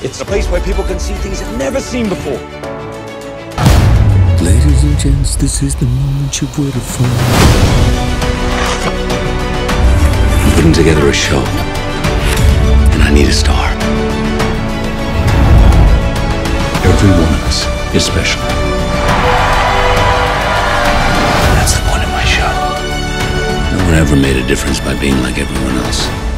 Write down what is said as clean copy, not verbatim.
It's a place where people can see things they've never seen before. Ladies and gents, this is the moment you've waited for. I'm putting together a show, and I need a star. Every one of us is special. That's the point of my show. No one ever made a difference by being like everyone else.